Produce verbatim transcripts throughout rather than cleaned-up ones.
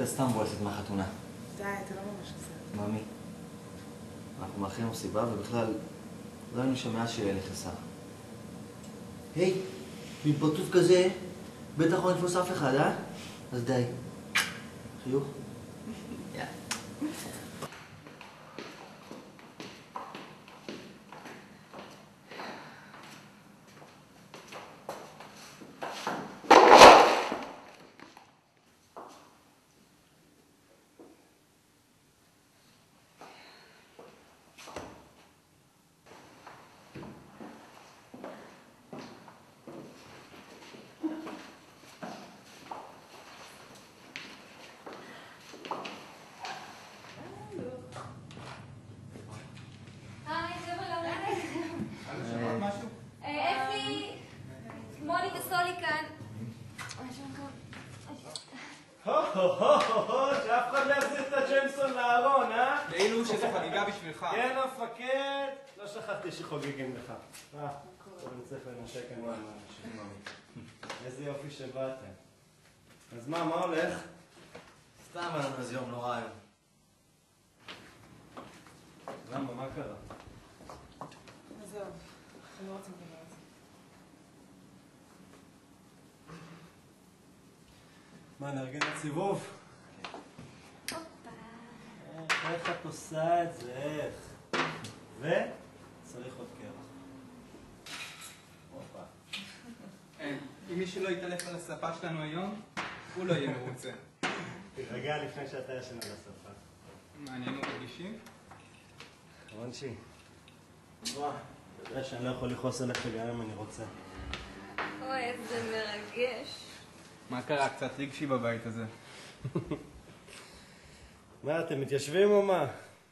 אתה סתם בועסת מהחתונה. די, אתה לא ממש עושה. מאמי, אנחנו מאחרים מסיבה, ובכלל לא היינו שם מאז שיהיה נכנסה. היי, עם פרצוף כזה, בטח לא נתפוס אף אחד, אה? אז די. חיוך? יאללה. שאף אחד לא יחזיר את הג'יימסון לארון, אה? כאילו שזה חגיגה בשבילך. כן, המפקד. לא שכחתי שחוגגים לך. אה, טוב, אני צריך לנשק כאן עם האנשים. איזה יופי שבאתם. אז מה, מה הולך? סתם היה לנו איזה יום נורא היום. למה, מה קרה? עזוב, אני לא רוצה לדבר על זה. מה, נארגן את סיבוב? איך, איך את עושה את זה, איך? וצריך עוד קרח. הופה. אם מי שלא יתעלף על הספה שלנו היום, הוא לא יהיה מרוצה. תירגע לפני שאתה ישן על הספה. מעניין מרגישים? רונצ'י, וואו, אתה יודע שאני לא יכול לכעוס עליך גם אם אני רוצה. אוי, איזה מרגש. מה קרה? קצת רגשי בבית הזה. מה, אתם מתיישבים או מה?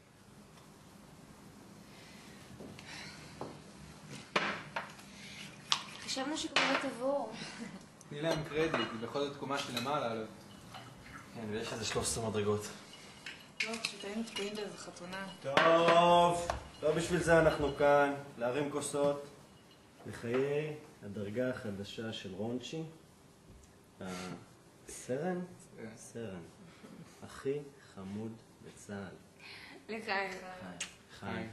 חשבנו שכבר לא תבואו. תני להם קרדיט, היא בכל זאת קומה שלמעלה עלות. כן, ויש איזה שלוש עשרה מדרגות. לא, פשוט היינו תקועים באיזה חתונה. טוב, לא בשביל זה אנחנו כאן, להרים כוסות לחיי הדרגה החדשה של רונצ'י. הסרן? סרן. הכי חמוד בצה"ל. לחיים. חיים.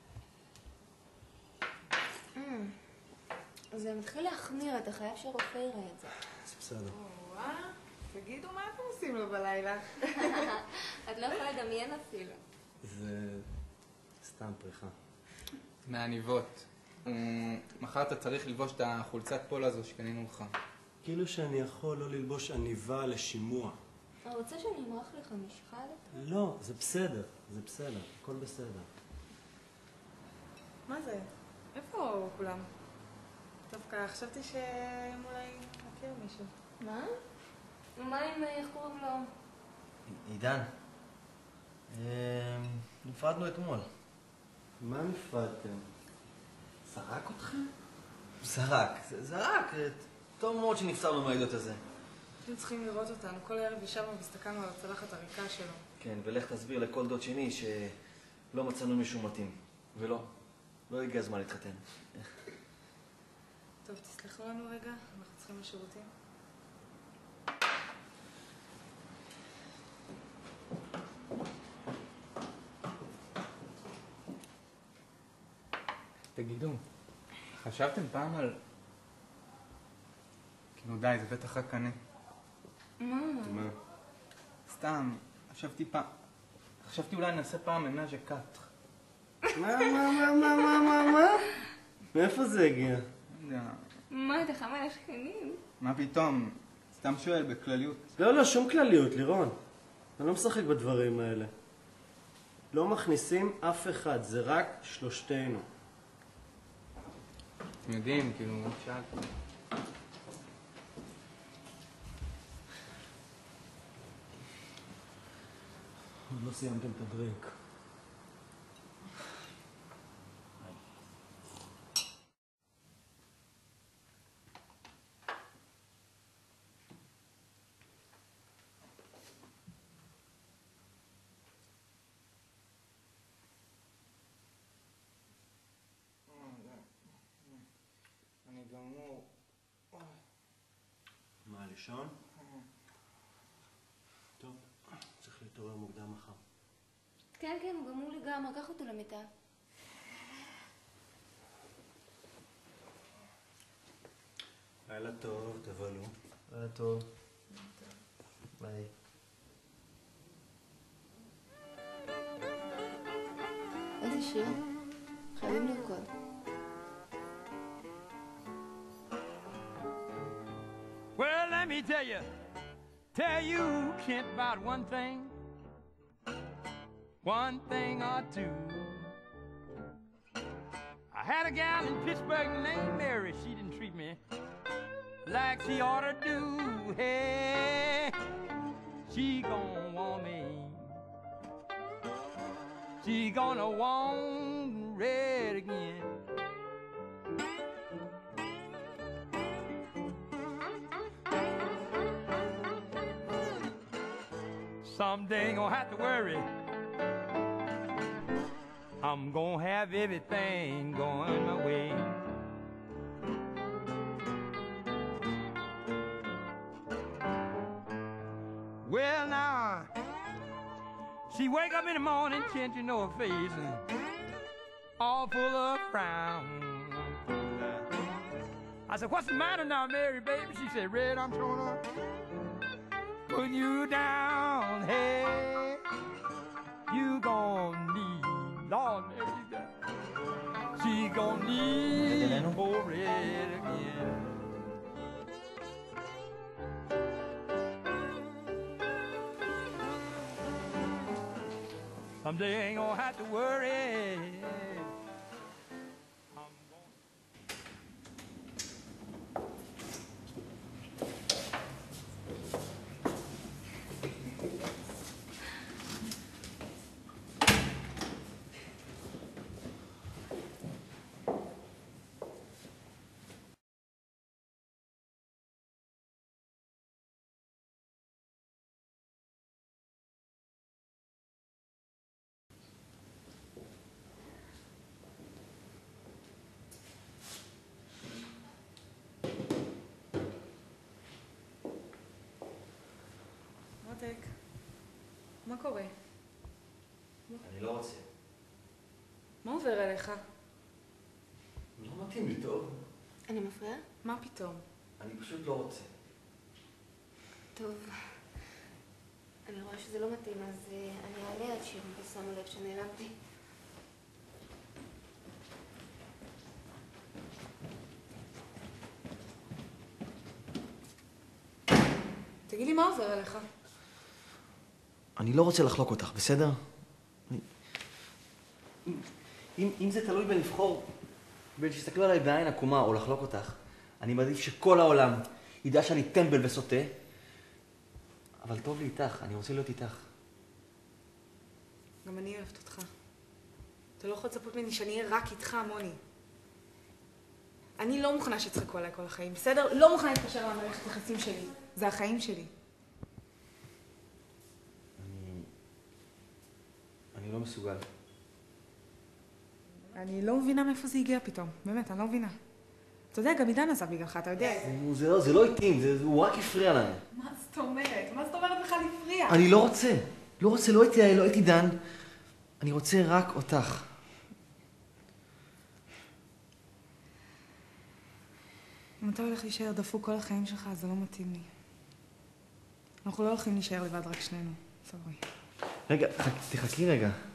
זה מתחיל להחמיר, אתה חייב שרופא יראה את זה. זה בסדר. וואה, תגידו מה אתם עושים לו בלילה? את לא יכולה לדמיין אפילו. זה סתם פריחה. מעניבות. מחר אתה צריך ללבוש את החולצת פול הזו שקנינו לך. כאילו שאני יכול לא ללבוש עניבה לשימוע. אתה רוצה שאני אמרח לך משחל? לא, זה בסדר, זה בסדר, הכל בסדר. מה זה? איפה כולם? דווקא חשבתי שאולי נכיר מישהו. מה? מה עם איך קוראים לו? עידן, נפרדנו אתמול. מה נפרדתם? זרק אתכם? זרק, זרק. טוב מאוד שנפסרנו מהעדות הזה. אתם צריכים לראות אותנו. כל ערב ישבנו והסתכלנו על הצלחת הריקה שלו. כן, ולך תסביר לכל דוד שני שלא מצאנו מישהו מתאים. ולא, לא הגיע הזמן להתחתן. טוב, תסלחו לנו רגע, אנחנו צריכים לשירותים. תגידו, חשבתם פעם על... כאילו די, זה בטח רק אני. מה? מה? סתם, חשבתי פעם... חשבתי אולי נעשה פעם מנאז' קאט. מה, מה, מה, מה, מה, מה, מה? מאיפה זה הגיע? לא יודע. מה, אתה חם על השכנים? מה פתאום? סתם שואל, בכלליות. לא, לא, שום כלליות, לירון. אני לא משחק בדברים האלה. לא מכניסים אף אחד, זה רק שלושתנו. אתם יודעים, כאילו, שאלתי. עוד לא סיימתם את הדרינק. אני גמור. מה, לישון? טוב. תתעורר מוקדם מחר. כן, כן, הוא גמור לגמרי, קח אותו למיטה. לילה טוב, תבלו. לילה טוב. ביי. איזה שיר? חייבים לרקוד. Well, let me tell you, tell you, Kent, about one thing, one thing or two. I had a gal in Pittsburgh named Mary. She didn't treat me like she ought to do. Hey, she gonna want me. She gonna want red again. Someday ain't gonna have to worry. I'm gonna have everything going my way. Well, now, she wake up in the morning, can't you know her face, and all full of frown. I said, what's the matter now, Mary, baby? She said, Red, I'm trying to put you down. Hey, you gon' need, Lord, Mary, she gon' need poor Red again. Someday ain't gonna have to worry. מותק, מה קורה? אני לא רוצה. מה עובר עליך? לא מתאים לי, טוב? אני מפריעה? מה פתאום? אני פשוט לא רוצה. טוב. אני רואה שזה לא מתאים, אז uh, אני אעלה עד שיר, ושמו לב שנעלמתי. תגיד לי, מה עובר עליך? אני לא רוצה לחלוק אותך, בסדר? אני... אם, אם, אם זה תלוי בלבחור, בין שתסתכלו עליי בעין עקומה או לחלוק אותך, אני מעדיף שכל העולם ידע שאני טמבל וסוטה, אבל טוב לי איתך, אני רוצה להיות איתך. גם אני אוהבת אותך. אתה לא יכול לצפות ממני שאני אהיה רק איתך, מוני. אני לא מוכנה שתצחקו עליי כל החיים, בסדר? לא מוכנה להתקשר למערכת היחסים שלי. זה החיים שלי. אני... אני לא מסוגל. אני לא מבינה מאיפה זה הגיע פתאום. באמת, אני לא מבינה. אתה יודע, גם עידן עזב בגללך, אתה יודע. זה, זה לא, זה לא התאים, זה, הוא רק הפריע לנו. מה זאת אומרת? מה זאת אומרת בכלל הפריע? אני לא רוצה. לא רוצה, לא את יעל, לא את עידן. אני רוצה רק אותך. אם אתה הולך להישאר דפוק כל החיים שלך, אז זה לא מתאים לי. אנחנו לא הולכים להישאר לבד רק שנינו. סורי. רגע, תחכי רגע.